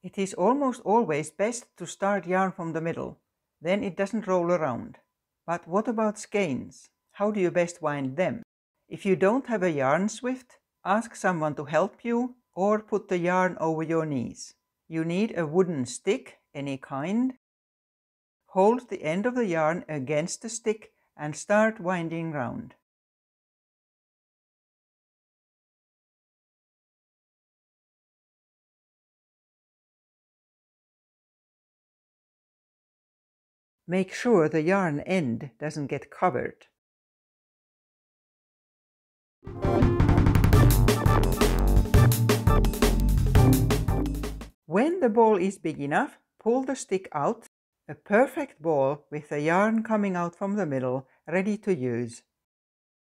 It is almost always best to start yarn from the middle, then it doesn't roll around. But what about skeins? How do you best wind them? If you don't have a yarn swift, ask someone to help you or put the yarn over your knees. You need a wooden stick, any kind. Hold the end of the yarn against the stick and start winding round. Make sure the yarn end doesn't get covered. When the ball is big enough, pull the stick out, a perfect ball with the yarn coming out from the middle, ready to use.